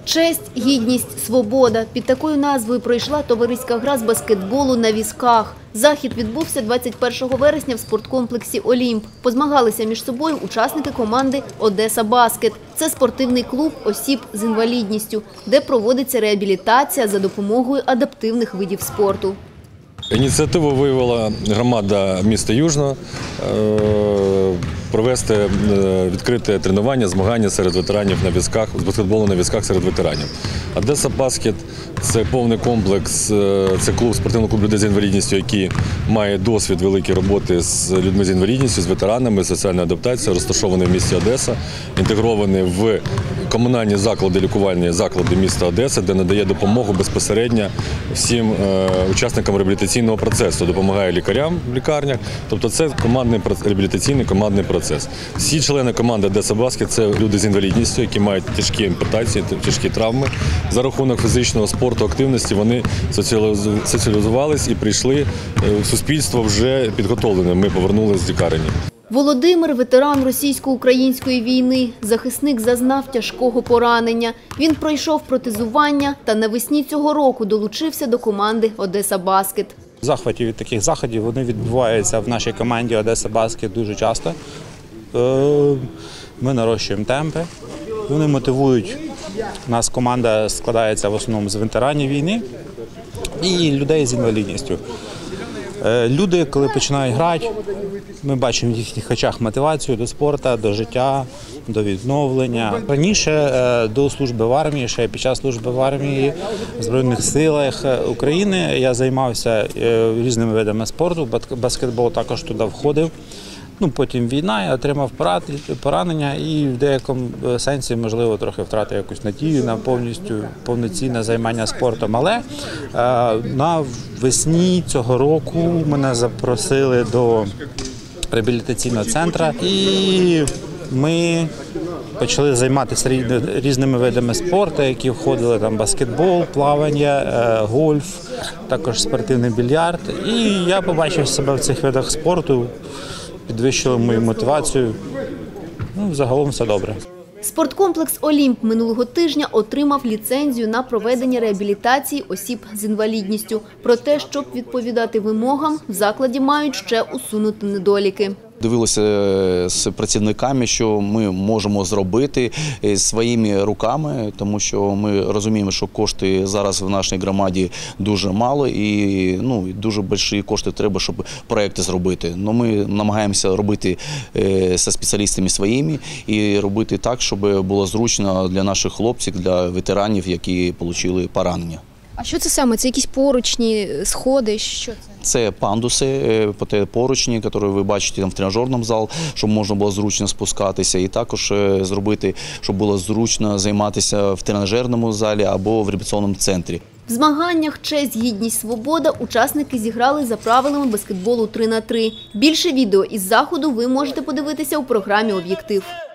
Честь, гідність, свобода. Під такою назвою пройшла товариська гра з баскетболу на візках. Захід відбувся 21 вересня в спорткомплексі «Олімп». Позмагалися між собою учасники команди «Одеса Баскет». Це спортивний клуб осіб з інвалідністю, де проводиться реабілітація за допомогою адаптивних видів спорту. Ініціативу виявила громада міста Южного провести відкрите тренування, змагання серед ветеранів на візках, з баскетболу на візках серед ветеранів. «Одеса Баскет» – це повний комплекс, це клуб, спортивний клуб людей з інвалідністю, який має досвід великої роботи з людьми з інвалідністю, з ветеранами, соціальна адаптація, розташований в місті Одеса, інтегрований в комунальні заклади, лікувальні заклади міста Одеси, де надає допомогу безпосередньо всім учасникам реабілітаційного процесу, допомагає лікарям в лікарнях. Тобто це реабілітаційний командний процес. Всі члени команди «Одеса Баскет» – це люди з інвалідністю, які мають тяжкі ампутації, тяжкі травми. За рахунок фізичного спорту, активності вони соціалізувались і прийшли в суспільство вже підготовленими. Ми повернулися з лікарні. Володимир – ветеран російсько-української війни. Захисник зазнав тяжкого поранення. Він пройшов протезування та навесні цього року долучився до команди «Одеса Баскет». Захватів від таких заходів вони відбуваються в нашій команді «Одеса Баскет» дуже часто. Ми нарощуємо темпи, вони мотивують. У нас команда складається в основному з ветеранів війни і людей з інвалідністю. Люди, коли починають грати, ми бачимо в їхніх очах мотивацію до спорту, до життя, до відновлення. Раніше до служби в армії, ще під час служби в армії в Збройних силах України я займався різними видами спорту, баскетбол також туди входив. Потім війна, я отримав поранення і в деякому сенсі, можливо, трохи втратив якусь надію на повноцінне займання спортом. Але навесні цього року мене запросили до реабілітаційного центру і ми почали займатися різними видами спорту, які входили там баскетбол, плавання, гольф, також спортивний більярд. І я побачив себе в цих видах спорту. Підвищили мою мотивацію. Загалом все добре. Спорткомплекс «Олімп» минулого тижня отримав ліцензію на проведення реабілітації осіб з інвалідністю. Проте, щоб відповідати вимогам, в закладі мають ще усунути недоліки. Дивилися з працівниками, що ми можемо зробити своїми руками, тому що ми розуміємо, що кошти зараз в нашій громаді дуже мало і дуже великі кошти треба, щоб проекти зробити. Ми намагаємося робити зі спеціалістами своїми і робити так, щоб було зручно для наших хлопців, для ветеранів, які отримали поранення. А що це саме? Це якісь поручні, сходи? Що це? Це пандуси, поручні, які ви бачите в тренажерному залі, щоб можна було зручно спускатися. І також зробити, щоб було зручно займатися в тренажерному залі або в реабілітаційному центрі. В змаганнях «Честь, гідність, свобода» учасники зіграли за правилами баскетболу 3х3. Більше відео із заходу ви можете подивитися у програмі «Об'єктив».